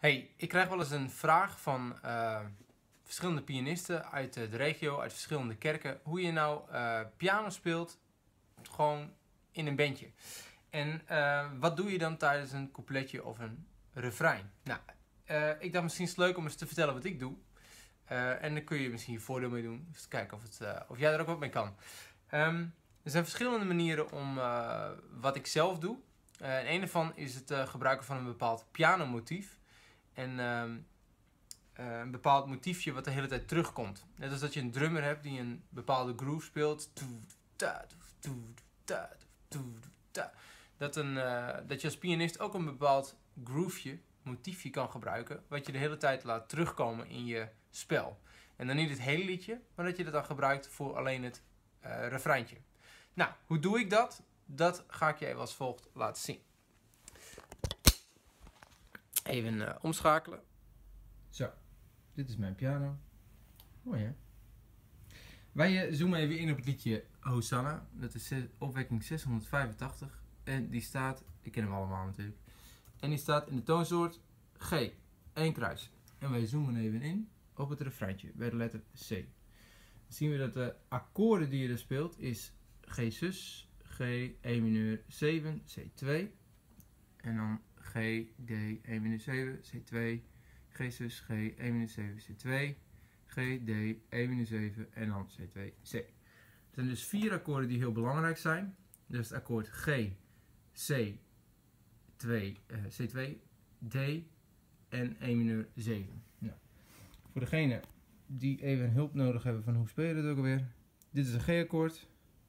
Hey, ik krijg wel eens een vraag van verschillende pianisten uit de regio, uit verschillende kerken, hoe je nou piano speelt, gewoon in een bandje. En wat doe je dan tijdens een coupletje of een refrein? Nou, ik dacht misschien is het leuk om eens te vertellen wat ik doe. En dan kun je misschien je voordeel mee doen, dus kijken of jij er ook wat mee kan. Er zijn verschillende manieren om wat ik zelf doe. En een daarvan is het gebruiken van een bepaald pianomotief. En een bepaald motiefje wat de hele tijd terugkomt. Net als dat je een drummer hebt die een bepaalde groove speelt. Dat je als pianist ook een bepaald grooveje, motiefje kan gebruiken. Wat je de hele tijd laat terugkomen in je spel. En dan niet het hele liedje, maar dat je dat dan gebruikt voor alleen het refreintje. Nou, hoe doe ik dat? Dat ga ik je even als volgt laten zien. Even omschakelen. Zo, dit is mijn piano. Mooi hè? Wij zoomen even in op het liedje Hosanna. Dat is opwekking 685. En die staat, ik ken hem allemaal natuurlijk. En die staat in de toonsoort G. 1 kruis. En wij zoomen even in op het refreintje bij de letter C. Dan zien we dat de akkoorden die je er speelt is G sus, G, E mineur 7, C2. En dan G, D, E mineur 7, C2, G sus, G, E mineur 7, C2, G, D, E mineur 7 en dan C2, C. Er zijn dus 4 akkoorden die heel belangrijk zijn. Dus het akkoord G, C, 2, C2, D en E mineur 7. Nou, voor degene die even hulp nodig hebben van hoe speel je dat ook alweer. Dit is een G-akkoord,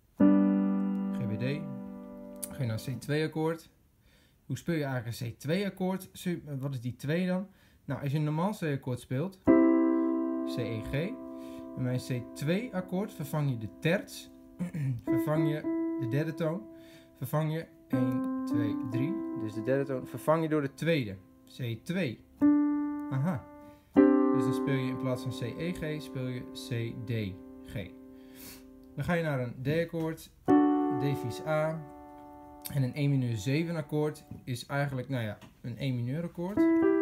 GBD. Ga je naar een C2-akkoord. Hoe speel je eigenlijk een C2-akkoord? Wat is die 2 dan? Nou, als je een normaal C-akkoord speelt, C, E, G. En bij een C2-akkoord vervang je de terts, vervang je de derde toon, vervang je 1, 2, 3. Dus de derde toon vervang je door de tweede, C2. Aha. Dus dan speel je in plaats van C, E, G, speel je C, D, G. Dan ga je naar een D-akkoord, D vies A. En een E mineur 7 akkoord is eigenlijk, nou ja, een E mineur akkoord.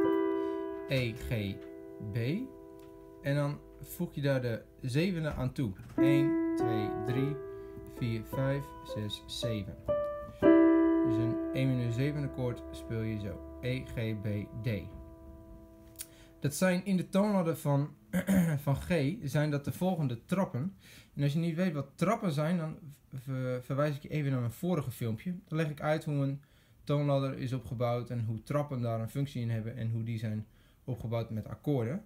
E, G, B. En dan voeg je daar de zevende aan toe. 1, 2, 3, 4, 5, 6, 7. Dus een E mineur 7 akkoord speel je zo. E, G, B, D. Dat zijn in de toonladder van G, zijn dat de volgende trappen. En als je niet weet wat trappen zijn, dan verwijs ik je even naar mijn vorige filmpje. Dan leg ik uit hoe een toonladder is opgebouwd en hoe trappen daar een functie in hebben en hoe die zijn opgebouwd met akkoorden.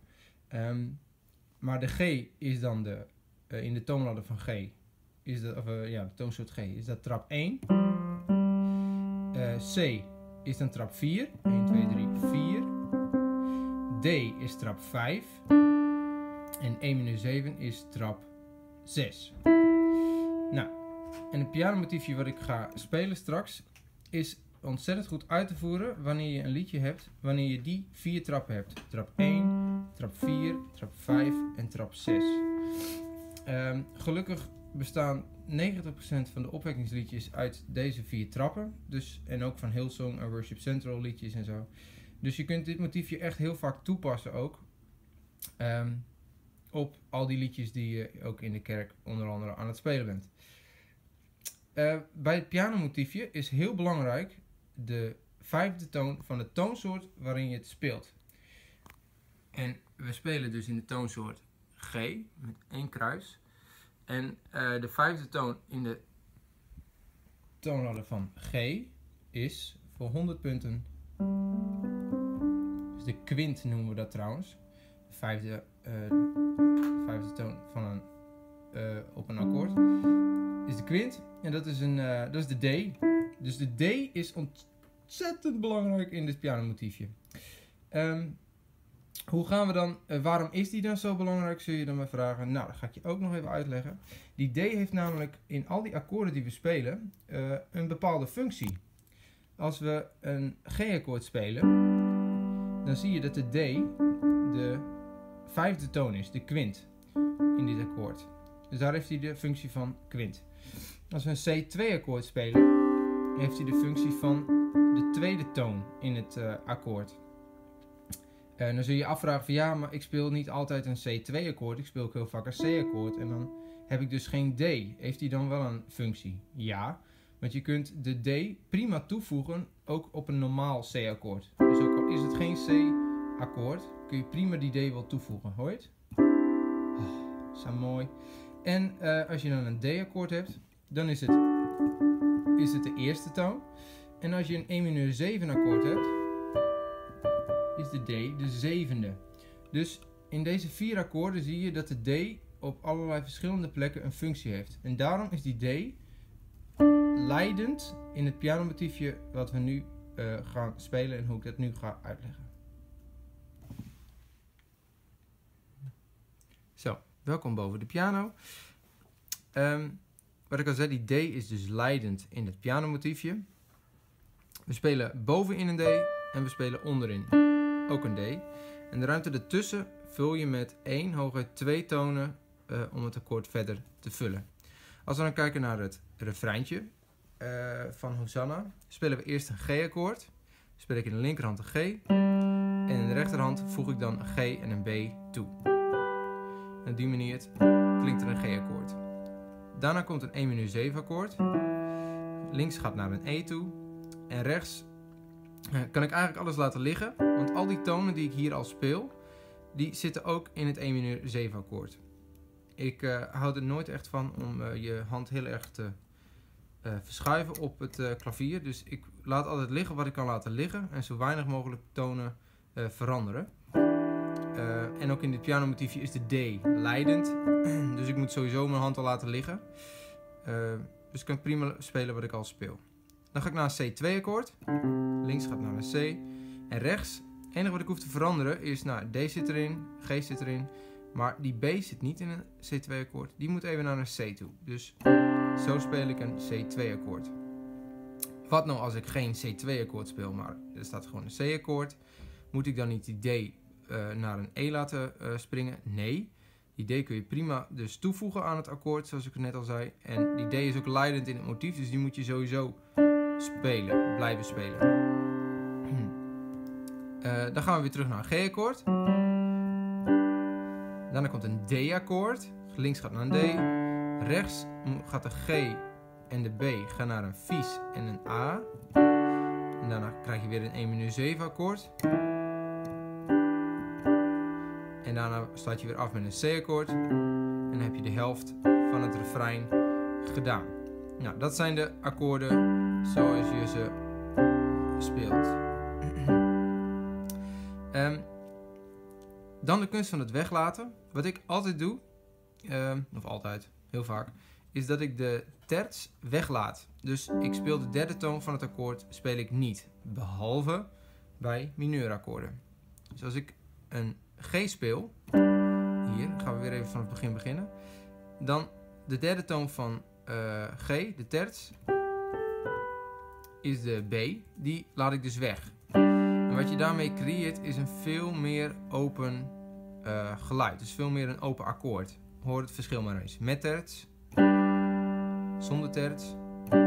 Maar de G is dan in de toonladder van G, is dat, de toonsoort G, is dat trap 1. C is dan trap 4. 1, 2, 3, 4. D is trap 5. En E mineur 7 is trap 6. Nou, en het pianomotiefje wat ik ga spelen straks is ontzettend goed uit te voeren wanneer je een liedje hebt, wanneer je die 4 trappen hebt. Trap 1, trap 4, trap 5 en trap 6. Gelukkig bestaan 90% van de opwekkingsliedjes uit deze 4 trappen. Dus, en ook van Hillsong en Worship Central liedjes en zo. Dus je kunt dit motiefje echt heel vaak toepassen ook. Op al die liedjes die je ook in de kerk onder andere aan het spelen bent. Bij het pianomotiefje is heel belangrijk de 5e toon van de toonsoort waarin je het speelt. En we spelen dus in de toonsoort G met 1 kruis. En de 5e toon in de toonladder van G is voor 100 punten. Dus de kwint noemen we dat trouwens. De vijfde toon van op een akkoord is de kwint. En dat is de D. Dus de D is ontzettend belangrijk in dit pianomotiefje. Hoe gaan we dan, waarom is die dan zo belangrijk, zul je dan maar vragen. Nou, dat ga ik je ook nog even uitleggen. Die D heeft namelijk in al die akkoorden die we spelen een bepaalde functie. Als we een G-akkoord spelen, dan zie je dat de D de 5e toon is, de kwint, in dit akkoord. Dus daar heeft hij de functie van kwint. Als we een C2-akkoord spelen, heeft hij de functie van de 2e toon in het akkoord. En dan zul je je afvragen van ja, maar ik speel niet altijd een C2 akkoord. Ik speel ook heel vaak een C akkoord. En dan heb ik dus geen D. Heeft die dan wel een functie? Ja, want je kunt de D prima toevoegen ook op een normaal C akkoord. Dus ook al is het geen C akkoord, kun je prima die D wel toevoegen. Hoor je het? Oh, zo mooi. En als je dan een D akkoord hebt, dan is het de eerste toon. En als je een E mineur 7 akkoord hebt, is de D de zevende. Dus in deze 4 akkoorden zie je dat de D op allerlei verschillende plekken een functie heeft. En daarom is die D leidend in het pianomotiefje wat we nu gaan spelen en hoe ik dat nu ga uitleggen. Zo, welkom boven de piano. Wat ik al zei, die D is dus leidend in het pianomotiefje. We spelen bovenin een D en we spelen onderin ook een D. En de ruimte ertussen vul je met 1, hooguit 2 tonen om het akkoord verder te vullen. Als we dan kijken naar het refreintje van Hosanna, spelen we eerst een G-akkoord. Speel ik in de linkerhand een G en in de rechterhand voeg ik dan een G en een B toe. En op die manier klinkt er een G-akkoord. Daarna komt een E mineur 7 akkoord. Links gaat naar een E toe. En rechts kan ik eigenlijk alles laten liggen. Want al die tonen die ik hier al speel, die zitten ook in het E mineur 7 akkoord. Ik hou er nooit echt van om je hand heel erg te verschuiven op het klavier. Dus ik laat altijd liggen wat ik kan laten liggen. En zo weinig mogelijk tonen veranderen. En ook in dit pianomotiefje is de D leidend. Dus ik moet sowieso mijn hand al laten liggen. Dus kan ik prima spelen wat ik al speel. Dan ga ik naar een C2 akkoord. Links gaat naar een C. En rechts, het enige wat ik hoef te veranderen is, nou, D zit erin, G zit erin. Maar die B zit niet in een C2 akkoord. Die moet even naar een C toe. Dus zo speel ik een C2 akkoord. Wat nou als ik geen C2 akkoord speel, maar er staat gewoon een C akkoord. Moet ik dan niet die D naar een E laten springen? Nee. Die D kun je prima dus toevoegen aan het akkoord, zoals ik net al zei. En die D is ook leidend in het motief, dus die moet je sowieso spelen, blijven spelen. Dan gaan we weer terug naar een G-akkoord. Daarna komt een D-akkoord. Links gaat naar een D. Rechts gaat de G en de B gaan naar een vies en een A. En daarna krijg je weer een E mineur 7 akkoord. En daarna sluit je weer af met een C-akkoord. En dan heb je de helft van het refrein gedaan. Nou, dat zijn de akkoorden zoals je ze speelt. Dan de kunst van het weglaten. Wat ik altijd doe, of altijd, heel vaak, is dat ik de terts weglaat. Dus ik speel de derde toon van het akkoord, speel ik niet. Behalve bij mineurakkoorden. Dus als ik een G speel, hier gaan we weer even van het begin beginnen. Dan de derde toon van G, de terts, is de B. Die laat ik dus weg. En wat je daarmee creëert is een veel meer open geluid. Dus veel meer een open akkoord. Hoor het verschil maar eens. Met terts, zonder terts.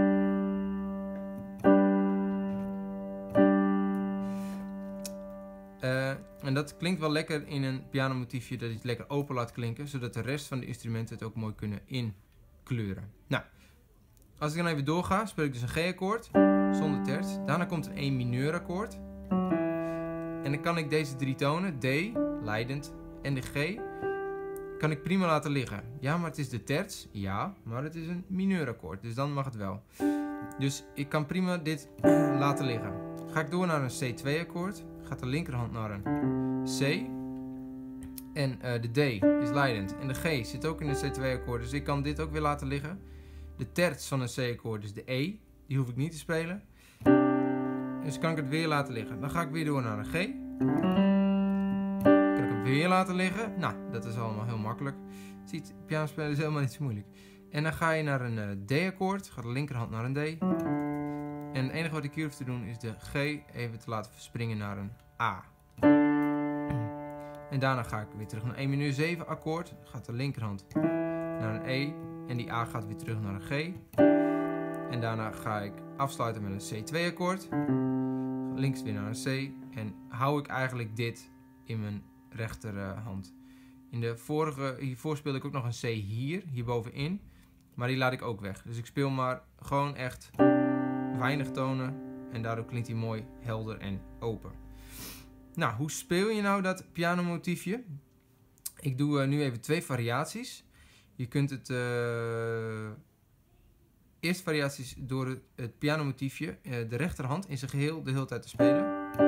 En dat klinkt wel lekker in een pianomotiefje, dat je het lekker open laat klinken, zodat de rest van de instrumenten het ook mooi kunnen inkleuren. Nou, als ik dan even doorga, speel ik dus een G-akkoord zonder terts. Daarna komt een E mineur akkoord. En dan kan ik deze drie tonen, D, leidend, en de G, kan ik prima laten liggen. Ja, maar het is de terts. Ja, maar het is een mineurakkoord, dus dan mag het wel. Dus ik kan prima dit laten liggen. Ga ik door naar een C2 akkoord. Gaat de linkerhand naar een C. En de D is leidend. En de G zit ook in een C2 akkoord. Dus ik kan dit ook weer laten liggen. De terts van een C akkoord is de E. Die hoef ik niet te spelen. Dus kan ik het weer laten liggen. Dan ga ik weer door naar een G. Kan ik hem weer laten liggen. Nou, dat is allemaal heel makkelijk. Ziet, piano spelen is helemaal niet zo moeilijk. En dan ga je naar een D akkoord. Gaat de linkerhand naar een D. En het enige wat ik hier hoef te doen is de G even te laten verspringen naar een A. En daarna ga ik weer terug naar een E mineur 7 akkoord. Gaat de linkerhand naar een E. En die A gaat weer terug naar een G. En daarna ga ik afsluiten met een C2 akkoord. Links weer naar een C. En hou ik eigenlijk dit in mijn rechterhand. In de vorige, hiervoor speelde ik ook nog een C hierbovenin. Maar die laat ik ook weg. Dus ik speel maar gewoon echt weinig tonen. En daardoor klinkt hij mooi, helder en open. Nou, hoe speel je nou dat pianomotiefje? Ik doe nu even 2 variaties. Je kunt het eerste variaties door het pianomotiefje, de rechterhand in zijn geheel de hele tijd te spelen.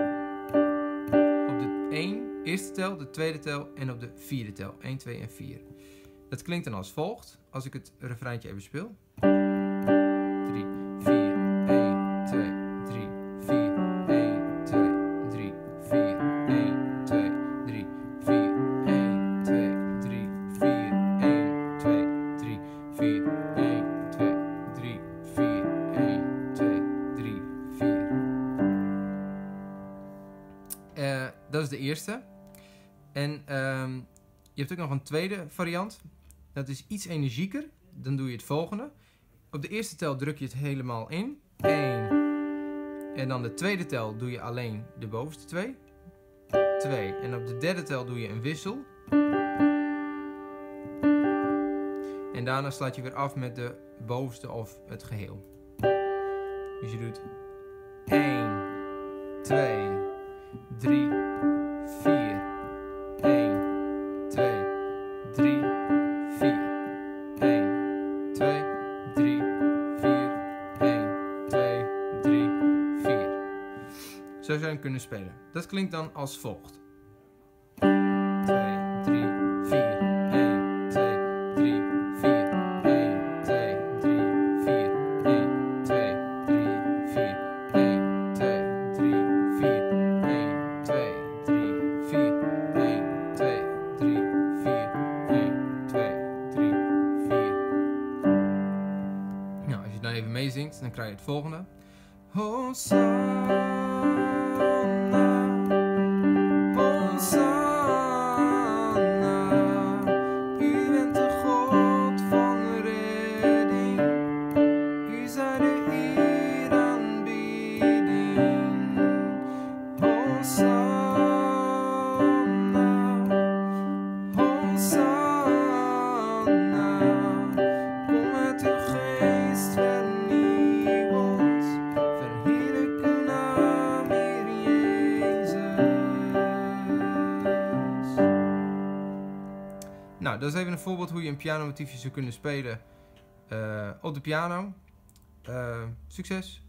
Op de eerste tel, de tweede tel en op de vierde tel. 1, 2 en 4. Dat klinkt dan als volgt, als ik het refreintje even speel. 3, 4, 1, 2, 3, 4, 1, 2, 3, 4, 1, 2, 3, 4, 1, 2, 3, 4, 1, 2, 3, 4, 1, 2, 3, 4, 1, 2, 3, 4. Dat is de eerste. En je hebt ook nog een tweede variant. Dat is iets energieker. Dan doe je het volgende. Op de eerste tel druk je het helemaal in. 1. En dan de tweede tel doe je alleen de bovenste 2. 2. En op de derde tel doe je een wissel. En daarna sluit je weer af met de bovenste of het geheel. Dus je doet 1, 2, 3, 4, 1, 2, 3, 4, 1, 2, 3, 4, 1, 2, 3, 4. Zo zou je hem kunnen spelen. Dat klinkt dan als volgt. 2, 3, 4, 1, 2, 3, 4, 1, 2, 3, 4, 1, 2, 3, 4, 1, 2, 3, 4, 1, 2, 3, 4, 1, 2, 3, 4, 1, 2, 3, 4. Nou, als je dan even meezingt, dan krijg je het volgende. Hosanna, Hosanna, u bent de God van redding, u zij de eer aanbidding. Hosanna, Hosanna, kom met uw geest vernieuw ons, verheerlijk uw naam, Heer Jezus. Nou, dat is even een voorbeeld hoe je een pianomotiefje zou kunnen spelen op de piano. Succes!